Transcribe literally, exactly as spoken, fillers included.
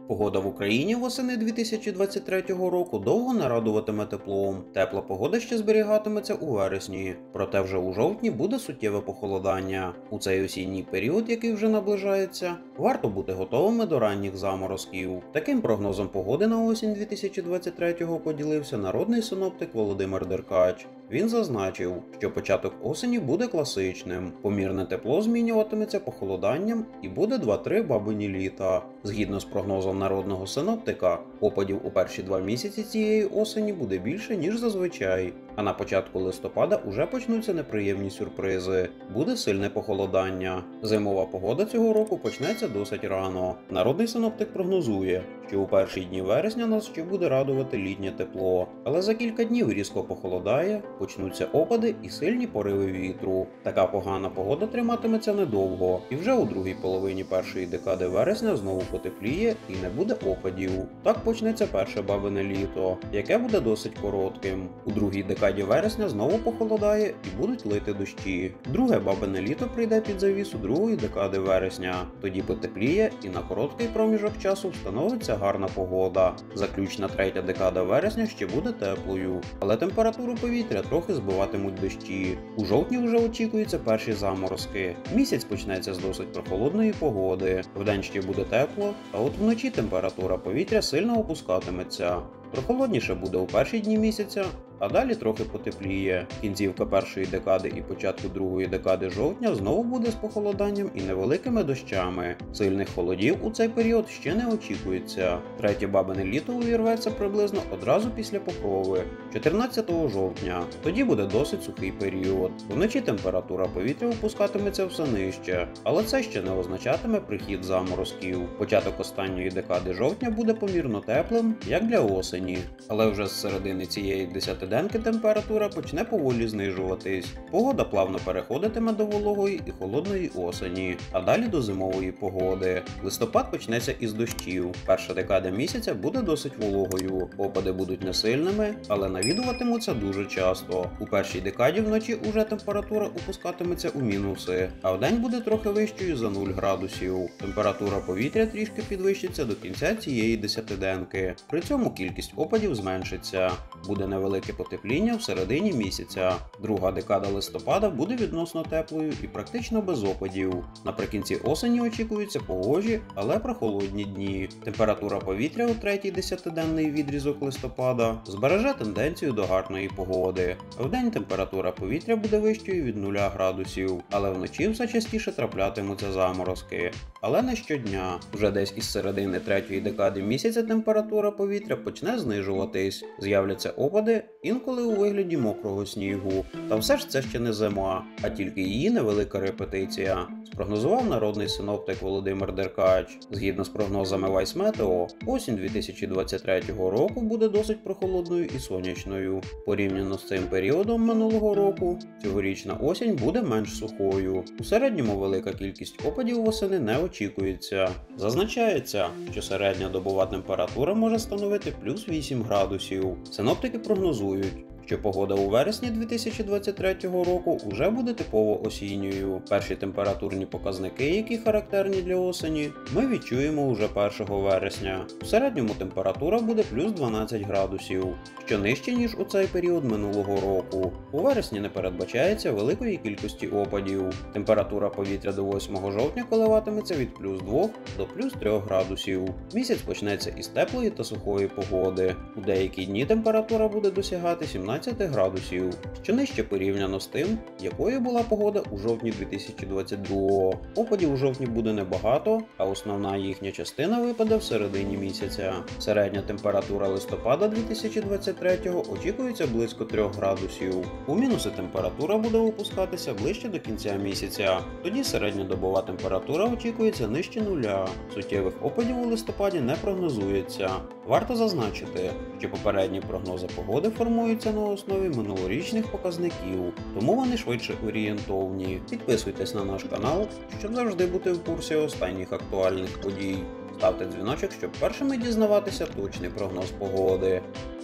Погода в Україні восени дві тисячі двадцять третього року довго не радуватиме теплом. Тепла погода ще зберігатиметься у вересні, проте вже у жовтні буде суттєве похолодання. У цей осінній період, який вже наближається, варто бути готовими до ранніх заморозків. Таким прогнозом погоди на осінь дві тисячі двадцять третього поділився народний синоптик Володимир Деркач. Він зазначив, що початок осені буде класичним. Помірне тепло змінюватиметься похолоданням і буде два-три бабині літа. Згідно з прогнозом народного синоптика, опадів у перші два місяці цієї осені буде більше, ніж зазвичай. А на початку листопада уже почнуться неприємні сюрпризи. Буде сильне похолодання. Зимова погода цього року почнеться досить рано. Народний синоптик прогнозує, що у перші дні вересня нас ще буде радувати літнє тепло. Але за кілька днів різко похолодає, почнуться опади і сильні пориви вітру. Така погана погода триматиметься недовго. І вже у другій половині першої декади вересня знову потепліє і не буде опадів. Так почнеться перше бабине літо, яке буде досить коротким. У другій декаді вересня знову похолодає і будуть лити дощі. Друге бабине літо прийде під завісу другої декади вересня. Тоді потепліє і на короткий проміжок часу встановиться гарна погода. Заключна третя декада вересня ще буде теплою, але температуру повітря трохи збиватимуть дощі. У жовтні вже очікуються перші заморозки. Місяць почнеться з досить прохолодної погоди. Вдень ще буде тепло, а от вночі температура повітря сильно опускатиметься. Прохолодніше буде у перші дні місяця, а далі трохи потепліє. Кінцівка першої декади і початку другої декади жовтня знову буде з похолоданням і невеликими дощами. Сильних холодів у цей період ще не очікується. Третє бабине літо увірветься приблизно одразу після покрови, чотирнадцятого жовтня. Тоді буде досить сухий період. Вночі температура повітря опускатиметься все нижче, але це ще не означатиме прихід заморозків. Початок останньої декади жовтня буде помірно теплим, як для осені. Але вже з середини цієї десятиденки температура почне поволі знижуватись. Погода плавно переходитиме до вологої і холодної осені, а далі до зимової погоди. Листопад почнеться із дощів. Перша декада місяця буде досить вологою. Опади будуть не сильними, але навідуватимуться дуже часто. У першій декаді вночі уже температура опускатиметься у мінуси, а вдень буде трохи вищою за нуль градусів. Температура повітря трішки підвищиться до кінця цієї десятиденки. При цьому кількість опадів зменшиться. Буде невелике потепління в середині місяця. Друга декада листопада буде відносно теплою і практично без опадів. Наприкінці осені очікуються погожі, але прохолодні дні. Температура повітря у третій десятиденний відрізок листопада збереже тенденцію до гарної погоди. Вдень температура повітря буде вищою від нуля градусів, але вночі все частіше траплятимуться заморозки. Але не щодня. Вже десь із середини третьої декади місяця температура повітря почне знижуватись. З'являться опади, інколи у вигляді мокрого снігу. Та все ж це ще не зима, а тільки її невелика репетиція. Спрогнозував народний синоптик Володимир Деркач. Згідно з прогнозами Вайсметео, осінь дві тисячі двадцять третього року буде досить прохолодною і сонячною. Порівняно з цим періодом минулого року, цьогорічна осінь буде менш сухою. У середньому велика кількість опадів восени не очікується. Зазначається, що середня добова температура може становити плюс вісім градусів. Синоптики прогнозують, що погода у вересні дві тисячі двадцять третього року уже буде типово осінньою. Перші температурні показники, які характерні для осені, ми відчуємо уже першого вересня. У середньому температура буде плюс дванадцять градусів, що нижче, ніж у цей період минулого року. У вересні не передбачається великої кількості опадів. Температура повітря до восьмого жовтня коливатиметься від плюс двох до плюс трьох градусів. Місяць почнеться із теплої та сухої погоди. У деякі дні температура буде досягати сімнадцять градусів, що нижче порівняно з тим, якою була погода у жовтні дві тисячі двадцять другого. Опадів у жовтні буде небагато, а основна їхня частина випаде в середині місяця. Середня температура листопада дві тисячі двадцять третього очікується близько трьох градусів. У мінуси температура буде опускатися ближче до кінця місяця. Тоді середньодобова температура очікується нижче нуля. Суттєвих опадів у листопаді не прогнозується. Варто зазначити, що попередні прогнози погоди формуються на основі минулорічних показників, тому вони швидше орієнтовні. Підписуйтесь на наш канал, щоб завжди бути в курсі останніх актуальних подій. Ставте дзвіночок, щоб першими дізнаватися точний прогноз погоди.